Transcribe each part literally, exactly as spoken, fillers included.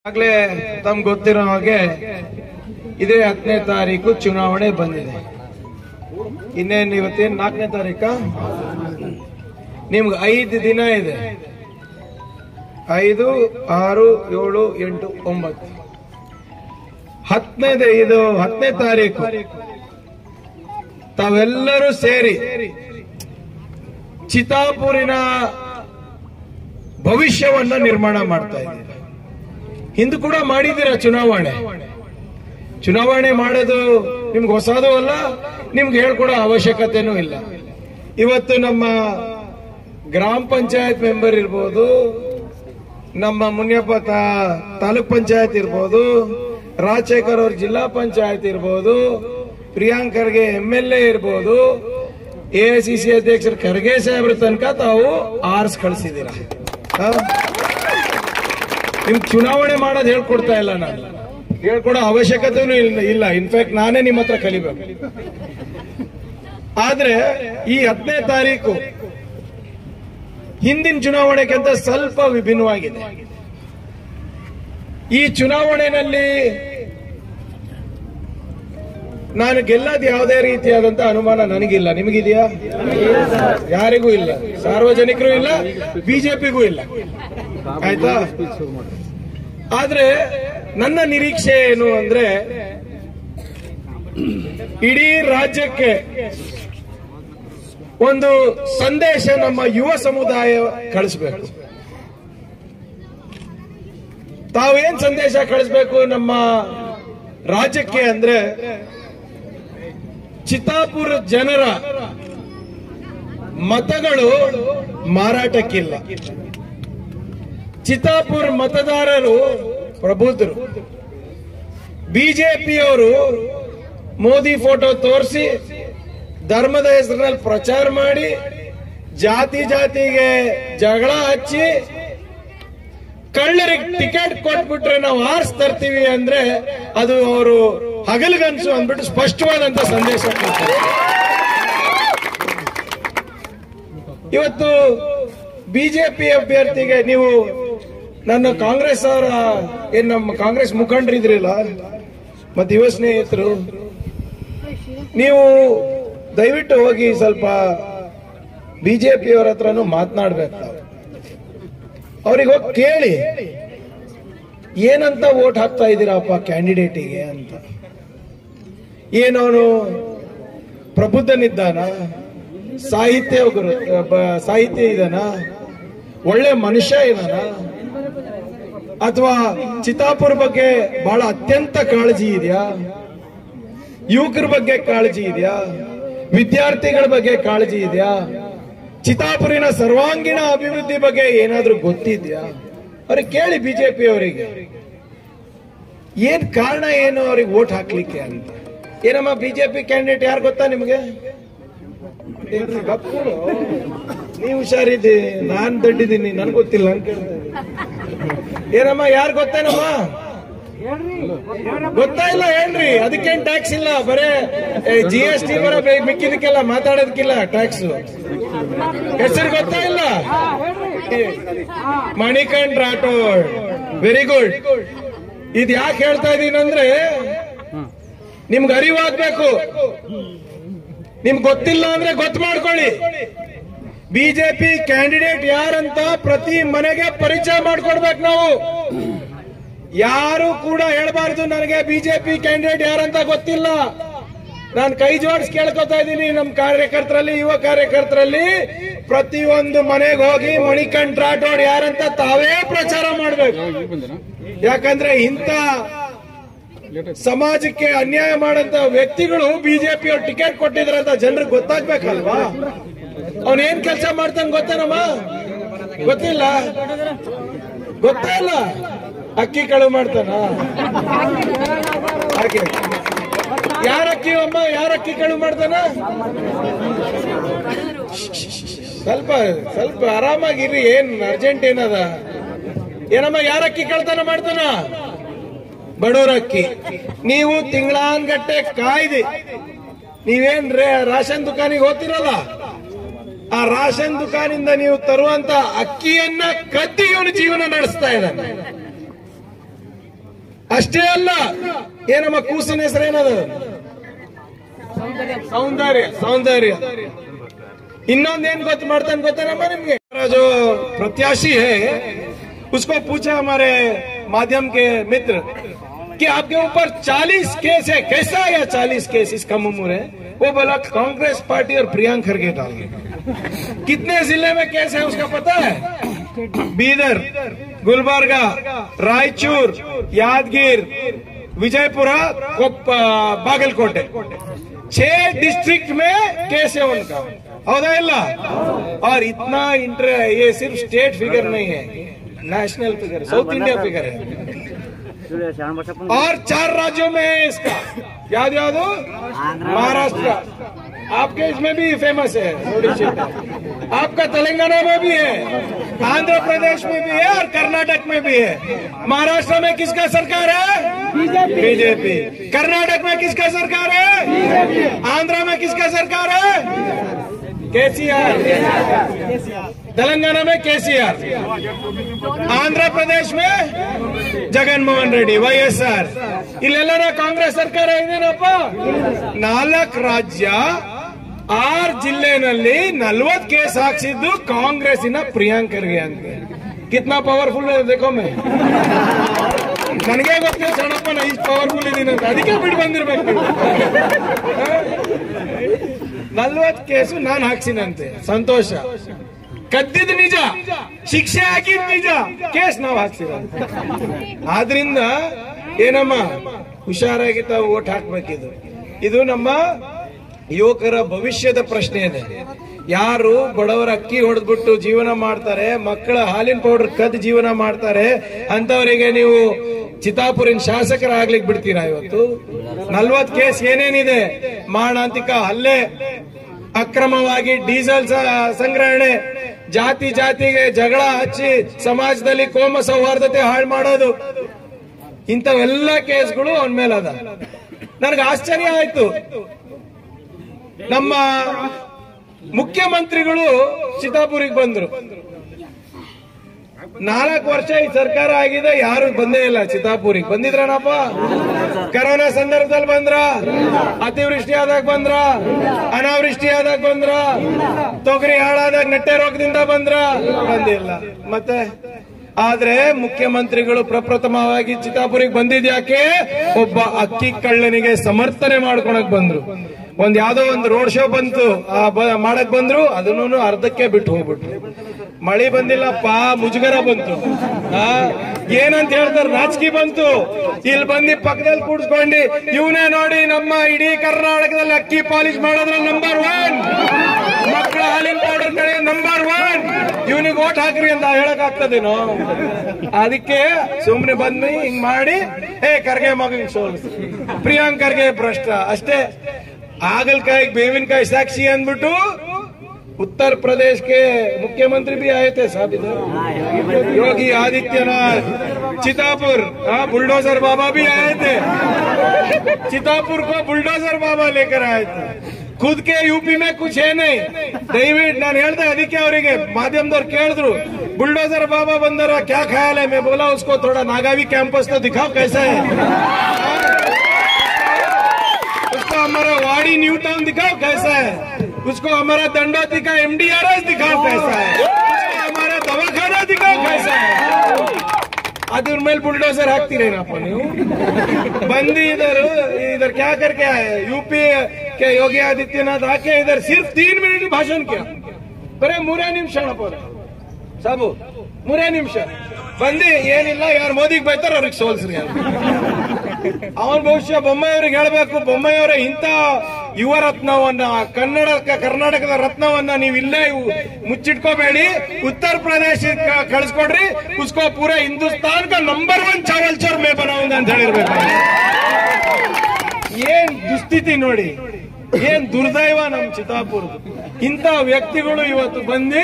ಆಗ್ಲೇ ತಮ್ಗೆ ಗೊತ್ತಿರೋ ಹಾಗೆ ಇದೇ ಹತ್ತನೇ ತಾರೀಕು ಚುನಾವಣೆ ಬಂದಿದೆ. ಇನ್ನೇನು ಇವತ್ತೇನು ನಾಲ್ಕನೇ ತಾರೀಕ, ನಿಮ್ಗೆ ಐದು ದಿನ ಇದೆ. ಐದು, ಆರು, ಏಳು, ಎಂಟು, ಒಂಬತ್ತು, ಹತ್ತನೇದೇ ಇದು ಹತ್ತನೇ ತಾರೀಕು ತಾವೆಲ್ಲರೂ ಸೇರಿ ಚಿತ್ತಾಪುರಿನ ಭವಿಷ್ಯವನ್ನ ನಿರ್ಮಾಣ ಮಾಡ್ತಾ ಇದ್ದೀರಾ. ಹಿಂದೆ ಕೂಡ ಮಾಡಿದ್ದೀರಾ ಚುನಾವಣೆ. ಚುನಾವಣೆ ಮಾಡೋದು ನಿಮ್ಗೆ ಹೊಸದು ಅಲ್ಲ, ನಿಮ್ಗೆ ಹೇಳ್ಕೊಡೋ ಅವಶ್ಯಕತೆನೂ ಇಲ್ಲ. ಇವತ್ತು ನಮ್ಮ ಗ್ರಾಮ ಪಂಚಾಯತ್ ಮೆಂಬರ್ ಇರ್ಬೋದು, ನಮ್ಮ ಮುನಿಯಪ್ಪ ತಾಲೂಕ್ ಪಂಚಾಯತ್ ಇರ್ಬೋದು, ರಾಜಶೇಖರ್ ಅವ್ರ ಜಿಲ್ಲಾ ಪಂಚಾಯತ್ ಇರ್ಬೋದು, Priyank Kharge M L A ಇರ್ಬೋದು, ಎ ಐ ಸಿ ಸಿ ಅಧ್ಯಕ್ಷರು ಖರ್ಗೆ ಸಾಹೇಬ್ರ ತನಕ ತಾವು ಆರ್ಸ್ ಕಳಿಸಿದ್ದೀರಾ. ನಿಮ್ ಚುನಾವಣೆ ಮಾಡೋದು ಹೇಳ್ಕೊಡ್ತಾ ಇಲ್ಲ, ನಾನು ಹೇಳ್ಕೊಡೋ ಅವಶ್ಯಕತೆನೂ ಇಲ್ಲ. ಇನ್ಫ್ಯಾಕ್ಟ್ ನಾನೇ ನಿಮ್ಮ ಹತ್ರ ಕಲಿಬೇಕು. ಆದ್ರೆ ಈ ಹತ್ತನೇ ತಾರೀಕು ಹಿಂದಿನ ಚುನಾವಣೆಗಿಂತ ಸ್ವಲ್ಪ ವಿಭಿನ್ನವಾಗಿದೆ. ಈ ಚುನಾವಣೆಯಲ್ಲಿ ನಾನು ಗೆಲ್ಲದ ಯಾವುದೇ ರೀತಿಯಾದಂತ ಅನುಮಾನ ನನಗಿಲ್ಲ. ನಿಮಗಿದೆಯಾ? ಯಾರಿಗೂ ಇಲ್ಲ, ಸಾರ್ವಜನಿಕರು ಇಲ್ಲ, ಬಿಜೆಪಿಗೂ ಇಲ್ಲ. ಆಯ್ತಾ? ಆದ್ರೆ ನನ್ನ ನಿರೀಕ್ಷೆ ಏನು ಅಂದ್ರೆ, ಇಡೀ ರಾಜ್ಯಕ್ಕೆ ಒಂದು ಸಂದೇಶ ನಮ್ಮ ಯುವ ಸಮುದಾಯ ಕಳಿಸ್ಬೇಕು. ತಾವೇನ್ ಸಂದೇಶ ಕಳಿಸ್ಬೇಕು ನಮ್ಮ ರಾಜ್ಯಕ್ಕೆ ಅಂದ್ರೆ, ಚಿತ್ತಾಪುರ ಜನರ ಮತಗಳು ಮಾರಾಟಕ್ಕಿಲ್ಲ. ಚಿತ್ತಾಪುರ ಮತದಾರರು ಪ್ರಬುದ್ಧರು. ಬಿಜೆಪಿಯವರು ಮೋದಿ ಫೋಟೋ ತೋರಿಸಿ ಧರ್ಮದ ಹೆಸರಿನಲ್ಲಿ ಪ್ರಚಾರ ಮಾಡಿ ಜಾತಿ ಜಾತಿಗೆ ಜಗಳ ಹಚ್ಚಿ ಕಳ್ಳರಿಗೆ ಟಿಕೆಟ್ ಕೊಟ್ಬಿಟ್ರೆ ನಾವು ಆರ್ಸ್ ತರ್ತೀವಿ ಅಂದ್ರೆ ಅದು ಅವರು ಹಗಲ್ಗನ್ಸು ಅಂದ್ಬಿಟ್ಟು ಸ್ಪಷ್ಟವಾದಂತ ಸಂದೇಶ ಕೊಡ್ತಾರೆ. ಇವತ್ತು ಬಿಜೆಪಿ ಅಭ್ಯರ್ಥಿಗೆ ನೀವು, ನನ್ನ ಕಾಂಗ್ರೆಸ್ ಅವರ ಏನ್ ನಮ್ಮ ಕಾಂಗ್ರೆಸ್ ಮುಖಂಡರಿದ್ರಿಲ್ಲ ಮತ್ತೆ ಯುವ ಸ್ನೇಹಿತರು, ನೀವು ದಯವಿಟ್ಟು ಹೋಗಿ ಸ್ವಲ್ಪ ಬಿಜೆಪಿಯವರ ಹತ್ರನೂ ಮಾತನಾಡ್ಬೇಕು. ಅವ್ರಿಗೆ ಹೋಗಿ ಕೇಳಿ ಏನಂತ ವೋಟ್ ಹಾಕ್ತಾ ಇದ್ದೀರಪ್ಪ ಕ್ಯಾಂಡಿಡೇಟಿಗೆ ಅಂತ. ಏನವನು ಪ್ರಬುದ್ಧನಿದ್ದಾನ, ಸಾಹಿತ್ಯ ಸಾಹಿತ್ಯ ಇದಾನ, ಒಳ್ಳೆ ಮನುಷ್ಯ ಇದಾನ, ಅಥವಾ ಚಿತ್ತಾಪುರ ಬಗ್ಗೆ ಬಹಳ ಅತ್ಯಂತ ಕಾಳಜಿ ಇದೆಯಾ, ಯುವಕರ ಬಗ್ಗೆ ಕಾಳಜಿ ಇದೆಯಾ, ವಿದ್ಯಾರ್ಥಿಗಳ ಬಗ್ಗೆ ಕಾಳಜಿ ಇದೆಯಾ, ಚಿತ್ತಾಪುರಿನ ಸರ್ವಾಂಗೀಣ ಅಭಿವೃದ್ಧಿ ಬಗ್ಗೆ ಏನಾದ್ರೂ ಗೊತ್ತಿದ್ಯಾ? ಅವ್ರಿಗೆ ಕೇಳಿ ಬಿಜೆಪಿ ಅವರಿಗೆ ಏನ್ ಕಾರಣ ಏನು ಅವ್ರಿಗೆ ವೋಟ್ ಹಾಕ್ಲಿಕ್ಕೆ ಅಂತ. ಏನಮ್ಮ ಬಿಜೆಪಿ ಕ್ಯಾಂಡಿಡೇಟ್ ಯಾರು ಗೊತ್ತಾ ನಿಮ್ಗೆ? ನೀವು ಹುಷಾರಿದ್ದೀ, ನಾನ್ ದಡ್ಡಿದ್ದೀನಿ, ನನ್ ಗೊತ್ತಿಲ್ಲ ಅಂತ ಕೇಳ್ತಾ. ಏನಮ್ಮ ಯಾರು ಗೊತ್ತೇನಮ್ಮ? ಗೊತ್ತಾ ಇಲ್ಲ ಏನ್ರಿ? ಅದಕ್ಕೇನ್ ಟ್ಯಾಕ್ಸ್ ಇಲ್ಲ, ಬರೇ ಜಿ ಎಸ್ ಟಿ ಬರ ಮಿಕ್ಕಿದಕ್ಕೆಲ್ಲ ಮಾತಾಡೋದಕ್ಕಿಲ್ಲ ಟ್ಯಾಕ್ಸ್. ಹೆಸರು ಗೊತ್ತಾ ಇಲ್ಲ? ಮಣಿಕಂಠ್ ರಾಠೋಡ್. Very good. ಇದು ಯಾಕೆ ಹೇಳ್ತಾ ಇದೀನಂದ್ರೆ, ನಿಮ್ಗೆ ಅರಿವಾಗ್ಬೇಕು. ನಿಮ್ಗೆ ಗೊತ್ತಿಲ್ಲ ಅಂದ್ರೆ ಗೊತ್ತು ಮಾಡ್ಕೊಳ್ಳಿ. ಬಿಜೆಪಿ ಕ್ಯಾಂಡಿಡೇಟ್ ಯಾರಂತ ಪ್ರತಿ ಮನೆಗೆ ಪರಿಚಯ ಮಾಡ್ಕೊಡ್ಬೇಕು ನಾವು. ಯಾರು ಕೂಡ ಹೇಳ್ಬಾರ್ದು ನನಗೆ ಬಿಜೆಪಿ ಕ್ಯಾಂಡಿಡೇಟ್ ಯಾರಂತ ಗೊತ್ತಿಲ್ಲ. ನಾನು ಕೈ ಜೋಡಿಸಿ ಕೇಳ್ಕೊತಾ ಇದ್ದೀನಿ ನಮ್ಮ ಕಾರ್ಯಕರ್ತರಲ್ಲಿ, ಯುವ ಕಾರ್ಯಕರ್ತರಲ್ಲಿ, ಪ್ರತಿಯೊಂದು ಮನೆಗೆ ಹೋಗಿ ಮಣಿಕಂಠ್ ರಾಠೋಡ್ ಯಾರಂತ ತಾವೇ ಪ್ರಚಾರ ಮಾಡ್ಬೇಕು. ಯಾಕಂದ್ರೆ ಇಂಥ ಸಮಾಜಕ್ಕೆ ಅನ್ಯಾಯ ಮಾಡಂತ ವ್ಯಕ್ತಿಗಳು ಬಿಜೆಪಿ ಅವ್ರು ಟಿಕೆಟ್ ಕೊಟ್ಟಿದ್ರಂತ ಜನರಿಗೆ ಗೊತ್ತಾಗ್ಬೇಕಲ್ವಾ? ಅವನೇನ್ ಕೆಲಸ ಮಾಡ್ತಾನೆ ಗೊತ್ತೇನಮ್ಮ? ಗೊತ್ತಿಲ್ಲ, ಗೊತ್ತೇ ಇಲ್ಲ. ಅಕ್ಕಿ ಕಳು ಮಾಡ್ತಾನ? ಹಾಗೆ ಯಾರ ಅಕ್ಕಿ ಅಮ್ಮ, ಯಾರ ಅಕ್ಕಿ ಕಳು ಮಾಡ್ತಾನ? ಸ್ವಲ್ಪ ಸ್ವಲ್ಪ ಆರಾಮಾಗಿರಿ, ಏನ್ ಅರ್ಜೆಂಟ್ ಏನದ? ಏನಮ್ಮ ಯಾರ ಅಕ್ಕಿ ಕಳ್ತನ ಮಾಡ್ತಾನ? ಬಡವರ ಅಕ್ಕಿ. ನೀವು ತಿಂಗಳಾನ್ಗಟ್ಟೆ ಕಾಯ್ದೆ ನೀವೇನ್ ರಾಷನ್ ದುಕಾನಿಗೆ ಹೋಗ್ತಿರಲ್ಲ, ಆ ರಾಷನ್ ದುಕಾನಿಂದ ನೀವು ತರುವಂತ ಅಕ್ಕಿಯನ್ನ ಕದ್ದಿ ಇವನು ಜೀವನ ನಡೆಸ್ತಾ ಇದ್ದಾನೆ. ಅಷ್ಟೇ ಅಲ್ಲ, ಏನಮ್ಮ ಕೂಸಿನ ಹೆಸರೇನದು? ಸೌಂದರ್ಯ. ಸೌಂದರ್ಯ ಇನ್ನೊಂದೇನ್ ಗೊತ್ತು ಮಾಡ್ತಾನೆ ಗೊತ್ತೇನಮ್ಮ ನಿಮ್ಗೆ? जो प्रत्याशी है उसको पूछा हमारे माध्यम के मित्र कि आपके ऊपर चालीस केस है, कैसा है चालीस केस इस कम उम्र है? वो बोला कांग्रेस पार्टी और प्रियंका खरगे डाल गए। कितने जिले में केस है उसका पता है? बीदर, गुलबर्गा, रायचूर, यादगीर, विजयपुरा, बागलकोटे, छह डिस्ट्रिक्ट में केस है उनका। होगा इल्ला? और इतना इंटर ये सिर्फ स्टेट फिगर नहीं है, national figure, south India figure है। और चार राज्यों में है इसका। याद याद हो? महाराष्ट्र आपके इसमें भी फेमस है, आपका तेलंगाना में भी है, आंध्र प्रदेश में भी है और कर्नाटक में भी है। महाराष्ट्र में किसका सरकार है? बीजेपी। कर्नाटक में किसका सरकार है? आंध्र में किसका सरकार है? केसीआर। तेलंगाना में केसीआर, आंध्र प्रदेश में जगन मोहन रेड्डी ವೈಎಸ್ಆರ್। ಇಲ್ಲೆಲ್ಲರ ಕಾಂಗ್ರೆಸ್ ಸರ್ಕಾರ ಇದೇನಪ್ಪ? ನಾಲ್ಕು ರಾಜ್ಯ ಆರು ಜಿಲ್ಲೆನಲ್ಲಿ ನಲ್ವತ್ತು ಕೇಸ್ ಹಾಕ್ಸಿದ್ದು ಕಾಂಗ್ರೆಸ್ಸಿನ ಪ್ರಿಯಾಂಕ ಖರ್ಗೆ ಅಂತ। ಕಿತ್ನಾ ಪವರ್ಫುಲ್ ದೇಖೋ ಮೇ, ನನಗೆ ಗೊತ್ತಿಲ್ಲ ಸಣ್ಣಪ್ಪ ನಾ ಇಷ್ಟು ಪವರ್ಫುಲ್ ಇದೀನಿ ಅಂತ, ಅದಕ್ಕೆ ಬಿಟ್ಟು ಬಂದಿರ್ಬೇಕು। ನಲ್ವತ್ತು ಕೇಸು ನಾನು ಹಾಕ್ಸಿನಂತೆ, ಸಂತೋಷ। ಕದ್ದಿದ್ ನಿಜ, ಶಿಕ್ಷೆ ಹಾಕಿದ್ ನಿಜ, ಕೇಸ್ ನಾವು ಹಾಕ್ಸಿರ। ಆದ್ರಿಂದ ಏನಮ್ಮ ಹುಷಾರಾಗಿ ತಾವು ಓಟ್ ಹಾಕ್ಬೇಕಿದು। ಇದು ನಮ್ಮ ಯುವಕರ ಭವಿಷ್ಯದ ಪ್ರಶ್ನೆ ಇದೆ। ಯಾರು ಬಡವರ ಅಕ್ಕಿ ಹೊಡೆದ್ಬಿಟ್ಟು ಜೀವನ ಮಾಡ್ತಾರೆ, ಮಕ್ಕಳ ಹಾಲಿನ ಪೌಡರ್ ಕದ್ದು ಜೀವನ ಮಾಡ್ತಾರೆ, ಅಂತವರಿಗೆ ನೀವು ಚಿತ್ತಾಪುರಿನ ಶಾಸಕರಾಗ್ಲಿಕ್ಕೆ ಬಿಡ್ತೀರಾ? ಇವತ್ತು ನಲ್ವತ್ತು ಕೇಸ್ ಏನೇನಿದೆ, ಮಾರಣಾಂತಿಕ ಹಲ್ಲೆ, ಅಕ್ರಮವಾಗಿ ಡೀಸೆಲ್ ಸಂಗ್ರಹಣೆ, ಜಾತಿ ಜಾತಿಗೆ ಜಗಳ ಹಚ್ಚಿ ಸಮಾಜದಲ್ಲಿ ಕೋಮ ಸೌಹಾರ್ದತೆ ಹಾಳು ಮಾಡೋದು, ಇಂಥವೆಲ್ಲ ಕೇಸ್ಗಳು ಅವನ ಮೇಲೆ ಅದ। ನನಗೆ ಆಶ್ಚರ್ಯ ಆಯ್ತು, ನಮ್ಮ ಮುಖ್ಯಮಂತ್ರಿಗಳು ಚಿತ್ತಾಪುರಿಗೆ ಬಂದ್ರು, ನಾಲ್ಕು ವರ್ಷ ಈ ಸರ್ಕಾರ ಆಗಿದೆ, ಯಾರು ಬಂದೇ ಇಲ್ಲ ಚಿತ್ತಾಪುರಿಗೆ। ಬಂದಿದ್ರನಪ್ಪ? ಕರೋನಾ ಸಂದರ್ಭದಲ್ಲಿ ಬಂದ್ರ? ಅತಿವೃಷ್ಟಿ ಆದಾಗ ಬಂದ್ರ? ಅನಾವೃಷ್ಟಿ ಆದಾಗ ಬಂದ್ರ? ತೊಗರಿ ಹಾಳಾದಾಗ ನೆಟ್ಟೆ ರೋಗದಿಂದ ಬಂದ್ರ? ಬಂದಿಲ್ಲ। ಮತ್ತೆ ಆದ್ರೆ ಮುಖ್ಯಮಂತ್ರಿಗಳು ಪ್ರಪ್ರಥಮವಾಗಿ ಚಿತ್ತಾಪುರಿಗೆ ಬಂದಿದ್ಯಾಕೆ? ಒಬ್ಬ ಅಕ್ಕಿ ಕಳ್ಳನಿಗೆ ಸಮರ್ಥನೆ ಮಾಡ್ಕೊಳಕ್ ಬಂದ್ರು। ಒಂದ್ ಯಾವ್ದೋ ಒಂದು ರೋಡ್ ಶೋ ಬಂತು, ಮಾಡಕ್ ಬಂದ್ರು, ಅದನ್ನು ಅರ್ಧಕ್ಕೆ ಬಿಟ್ಟು ಹೋಗ್ಬಿಟ್ರು। ಮಳಿ ಬಂದಿಲ್ಲಪ್ಪ, ಮುಜುಗರ ಬಂತು, ಏನಂತ ಹೇಳ್ತಾರೆ, ರಾಜಕೀಯ ಬಂತು। ಇಲ್ಲಿ ಬಂದು ಪಕ್ಕದಲ್ಲಿ ಕೂಡ್ಸ್ಕೊಂಡು ಇವನೇ ನೋಡಿ ನಮ್ಮ ಇಡೀ ಕರ್ನಾಟಕದಲ್ಲಿ ಅಕ್ಕಿ ಪಾಲಿಶ್ ಮಾಡೋದ್ರಲ್ಲಿ ನಂಬರ್ ಒನ್, ಮಕ್ಕಳ ಹಾಲಿನ ಪೌಡರ್ ಕಡೆ ನಂಬರ್ ಒನ್, ಇವನಿಗೆ ಓಟ್ ಹಾಕ್ರಿ ಅಂತ ಹೇಳಕ್ ಆಗ್ತದೇನೋ? ಅದಕ್ಕೆ ಸುಮ್ನೆ ಬಂದು ಹಿಂಗ್ ಮಾಡಿ ಏ ಖರ್ಗೆ ಮಗ ಸೋಲ್ಸಿ, ಪ್ರಿಯಾಂಕ ಖರ್ಗೆ ಭ್ರಷ್ಟ ಅಷ್ಟೇ। आगलकाई बेविनकाई साक्षी अंदबिಟ್ಟು उत्तर प्रदेश के मुख्यमंत्री भी आए थे साहब इधर, योगी आदित्यनाथ। चितापुर हाँ बुलडोजर बाबा भी आए थे, चितापुर को बुलडोजर बाबा लेकर आए थे। खुद के यूपी में कुछ है नहीं, ದಯವಿಟ್ಟು ನಾನು ಹೇಳ್ದೆ, ಅದಕ್ಕೆ ಅವರಿಗೆ ಮಾಧ್ಯಮದವ್ರು ಕೇಳಿದ್ರು बुलडोजर बाबा बंदर क्या ख्याल है? मैं बोला उसको थोड़ा नागावी कैंपस तो दिखाओ कैसा है, हमारा वाड़ी न्यू टाउन दिखाओ कैसा है, उसको हमारा दंडोती का एमडीआरएस दिखाओ कैसा है, उसको हमारा दवाखाना दिखाओ कैसा है। अदर मेल बुलडोजर हाकतीरेनप्ಪ ನೀವು? बंदी इधर इधर क्या करके आए? यूपी के योगी आदित्यनाथ आके इधर सिर्फ तीन मिनट भाषण किया, बरे ಮೂರೇ ನಿಮಿಷ ಸಾಬು, ಮೂರೇ ನಿಮಿಷ ಬಂದಿ ಏನಿಲ್ಲ, ಯಾರು ಮೋದಿಗೆ ಬೈತಾರ ಅವ್ರಿಗೆ ಸೋಲ್ಸ್ರಿ। ಅವನ್ ಬಹುಶಃ ಬೊಮ್ಮಾಯಿಯವ್ರಿಗೆ ಹೇಳ್ಬೇಕು, ಬೊಮ್ಮಾಯಿಯವರ ಇಂಥ ಯುವ ರತ್ನವನ್ನ, ಕನ್ನಡ ಕರ್ನಾಟಕದ ರತ್ನವನ್ನ ನೀವು ಇಲ್ಲೇ ಮುಚ್ಚಿಟ್ಕೋಬೇಡಿ, ಉತ್ತರ ಪ್ರದೇಶ ಕಳಿಸ್ಕೊಡ್ರಿ, ಉಸ್ಕೋ ಪೂರಾ ಹಿಂದೂಸ್ತಾನ್ ಕಾ ನಂಬರ್ ಒನ್ ಚಾವಲ್ ಚೋರ್ ಮೇ ಬನಾವುಂಗ ಅಂತ ಹೇಳಿರ್ಬೇಕು। ಏನ್ ದುಸ್ಥಿತಿ ನೋಡಿ, ಏನ್ ದುರ್ದೈವ ನಮ್ ಚಿತ್ತಾಪುರದ। ಇಂಥ ವ್ಯಕ್ತಿಗಳು ಇವತ್ತು ಬಂದು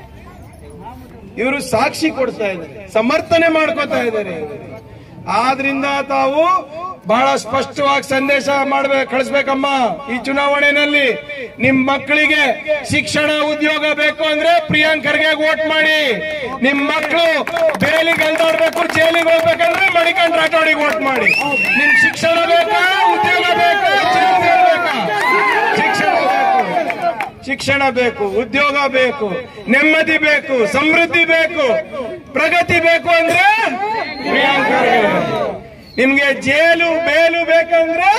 ಇವರು ಸಾಕ್ಷಿ ಕೊಡ್ತಾ ಇದ್ದಾರೆ, ಸಮರ್ಥನೆ ಮಾಡ್ಕೋತಾ ಇದ್ದಾರೆ। ಆದ್ರಿಂದ ತಾವು ಬಹಳ ಸ್ಪಷ್ಟವಾಗಿ ಸಂದೇಶ ಮಾಡ್ಬೇಕು, ಕಳಿಸ್ಬೇಕಮ್ಮ. ಈ ಚುನಾವಣೆಯಲ್ಲಿ ನಿಮ್ ಮಕ್ಕಳಿಗೆ ಶಿಕ್ಷಣ ಉದ್ಯೋಗ ಬೇಕು ಅಂದ್ರೆ ಪ್ರಿಯಾಂಕ್ ಖರ್ಗೆ ವೋಟ್ ಮಾಡಿ. ನಿಮ್ ಮಕ್ಕಳು ಬೇಲಿಗೆ ಎಲ್ದಾಡ್ಬೇಕು, ಜೈಲಿಗೆ ಹೋಗ್ಬೇಕಂದ್ರೆ ಮಣಿಕಂಠ ರಾಠೋಡಿಗೆ ವೋಟ್ ಮಾಡಿ. ನಿಮ್ ಶಿಕ್ಷಣ ಬೇಕಾ, ಉದ್ಯೋಗ ಬೇಕಾ, ಜೈಲಿಗೆ ಬೇಕಾ? ಶಿಕ್ಷಣ ಬೇಕು, ಶಿಕ್ಷಣ ಬೇಕು, ಉದ್ಯೋಗ ಬೇಕು, ನೆಮ್ಮದಿ ಬೇಕು, ಸಮೃದ್ಧಿ ಬೇಕು, ಪ್ರಗತಿ ಬೇಕು ಅಂದ್ರೆ ಪ್ರಿಯಾಂಕ್ ಖರ್ಗೆ. ನಿಮ್ಗೆ ಜೈಲು ಬೇಲು ಬೇಕಂದ್ರೆ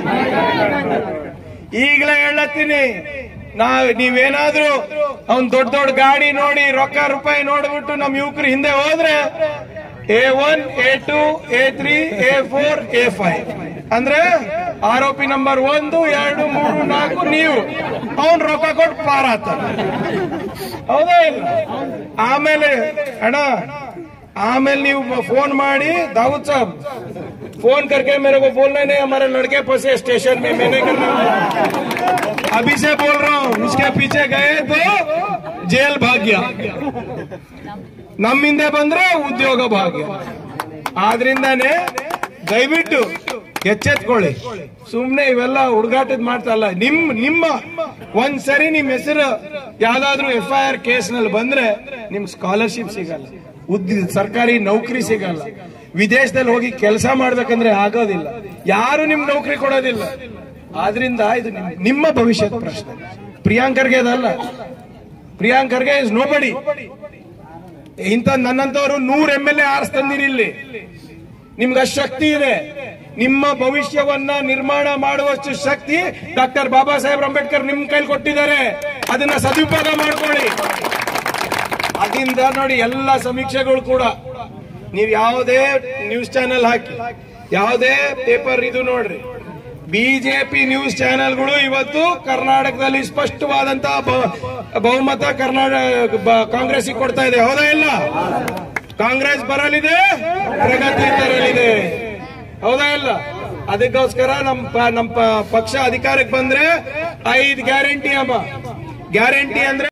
ಈಗಲೇ ಹೇಳತ್ತೀನಿ, ನಾವ್ ನೀವೇನಾದ್ರೂ ಅವ್ನ್ ದೊಡ್ಡ ದೊಡ್ಡ ಗಾಡಿ ನೋಡಿ ರೊಕ್ಕ ರೂಪಾಯಿ ನೋಡ್ಬಿಟ್ಟು ನಮ್ ಯುವಕರು ಹಿಂದೆ ಹೋದ್ರೆ A one A two A three A four A five ಅಂದ್ರೆ ಆರೋಪಿ ನಂಬರ್ ಒಂದು ಎರಡು ಮೂರು ನಾಲ್ಕು ನೀವು, ಅವನ್ ರೊಕ್ಕ ಕೊಟ್ಟು ಪಾರಾತ. ಹೌದಾ ಇಲ್ಲ? ಆಮೇಲೆ ಅಣ್ಣ आमेल फोन मारी दाऊद साहब फोन करके मेरे को बोलना नहीं हमारे लड़के फंसे स्टेशन में, मैंने करना अभी से बोल रहा हूँ. उसके पीछे गए तो जेल भाग गया, नम्मिंदे बंद्रे उद्योग भाग गया. आद्रिंदाने ದಯವಿಟ್ಟು ಎಚ್ಚೆತ್ಕೊಳ್ಳಿ. ಸುಮ್ನೆ ಇವೆಲ್ಲ ಹುಡುಗಾಟದ ಮಾಡ್ತಲ್ಲ. ನಿಮ್ ನಿಮ್ಮ ಒಂದ್ಸರಿ ನಿಮ್ ಹೆಸರು ಯಾವ್ದಾದ್ರು ಎಫ್ ಐ ಆರ್ ಕೇಸ್ ನಲ್ಲಿ ಬಂದ್ರೆ ನಿಮ್ ಸ್ಕಾಲರ್ಶಿಪ್ ಸಿಗಲ್ಲ, ಸರ್ಕಾರಿ ನೌಕರಿ ಸಿಗಲ್ಲ, ವಿದೇಶದಲ್ಲಿ ಹೋಗಿ ಕೆಲಸ ಮಾಡ್ಬೇಕಂದ್ರೆ ಆಗೋದಿಲ್ಲ, ಯಾರು ನಿಮ್ ನೌಕರಿ ಕೊಡೋದಿಲ್ಲ. ಆದ್ರಿಂದ ಇದು ನಿಮ್ಮ ಭವಿಷ್ಯದ ಪ್ರಶ್ನೆ. ಪ್ರಿಯಾಂಕ್ ಖರ್ಗೆ ಅದಲ್ಲ. Priyank Kharge is nobody. ಇಂತ ನನ್ನಂತವರು ನೂರ್ ಎಂ ಎಲ್ ಎ ಆರ್ಸ್ ತಂದಿರಿ ಇಲ್ಲಿ. ನಿಮ್ಗೆ ಅಷ್ಟು ಶಕ್ತಿ ಇದೆ. ನಿಮ್ಮ ಭವಿಷ್ಯವನ್ನ ನಿರ್ಮಾಣ ಮಾಡುವಷ್ಟು ಶಕ್ತಿ ಡಾಕ್ಟರ್ ಬಾಬಾ ಸಾಹೇಬ್ ಅಂಬೇಡ್ಕರ್ ನಿಮ್ ಕೈಲಿ ಕೊಟ್ಟಿದ್ದಾರೆ. ಅದನ್ನ ಸದುಪಯೋಗ ಮಾಡ್ಕೊಳ್ಳಿ. ಅದರಿಂದ ನೋಡಿ ಎಲ್ಲ ಸಮೀಕ್ಷೆಗಳು ಕೂಡ ನೀವು ಯಾವುದೇ ನ್ಯೂಸ್ ಚಾನೆಲ್ ಹಾಕಿ, ಯಾವುದೇ ಪೇಪರ್ ಇದು ನೋಡ್ರಿ, ಬಿಜೆಪಿ ನ್ಯೂಸ್ ಚಾನೆಲ್ಗಳು ಇವತ್ತು ಕರ್ನಾಟಕದಲ್ಲಿ ಸ್ಪಷ್ಟವಾದಂತಹ ಬಹುಮತ ಕರ್ನಾಟಕ ಕಾಂಗ್ರೆಸ್ಗೆ ಕೊಡ್ತಾ ಇದೆ. ಹೌದಾ ಇಲ್ಲ? ಕಾಂಗ್ರೆಸ್ ಬರಲಿದೆ, ಪ್ರಗತಿ ತರಲಿದೆ. ಹೌದಾ ಇಲ್ಲ? ಅದಕ್ಕೋಸ್ಕರ ನಮ್ಮ ನಮ್ಮ ಪಕ್ಷ ಅಧಿಕಾರಕ್ಕೆ ಬಂದ್ರೆ ಐದು ಗ್ಯಾರಂಟಿ ಅಮ್ಮ. ಗ್ಯಾರಂಟಿ ಅಂದ್ರೆ